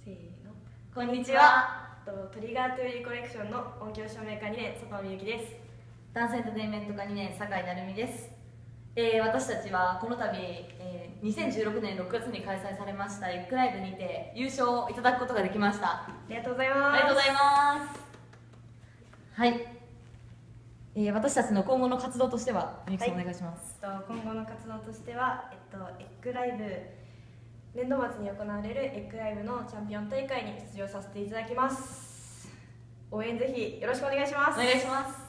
せーの。 こんにちは。 トリガートゥーリーコレクションの音響照明科2年佐藤美由です。 ダンスエンターテインメント科2年酒井成美です。私たちはこの度、2016年6月に開催されましたエッグライブにて優勝をいただくことができました。 ありがとうございます。 ありがとうございます。はい、私たちの今後の活動としてはみゆきさん、お願いします。 今後の活動としては、エッグライブ年度末に行われるエッグライブのチャンピオン大会に出場させていただきます。応援ぜひよろしくお願いします。 お願いします。